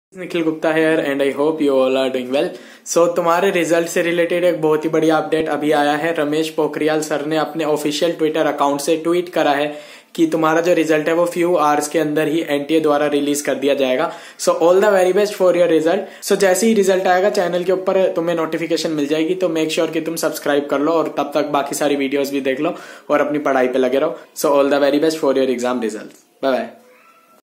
Nikhil Gupta here and I hope you all are doing well. So तुम्हारे result से related एक बहुत ही बढ़िया अपडेट अभी आया है। रमेश पोखरियाल सर ने अपने ऑफिशियल ट्विटर अकाउंट से ट्वीट करा है कि तुम्हारा जो रिजल्ट है वो फ्यू आवर्स के अंदर ही एनटीए द्वारा रिलीज कर दिया जाएगा। So all the very best for your result. So जैसे ही रिजल्ट आएगा चैनल के ऊपर तुम्हें नोटिफिकेशन मिल जाएगी, तो मेक श्योर कि तुम सब्सक्राइब कर लो और तब तक बाकी सारी वीडियोस भी देख लो और अपनी पढ़ाई पे लगे रहो। So all the very best for your exam result. Bye bye.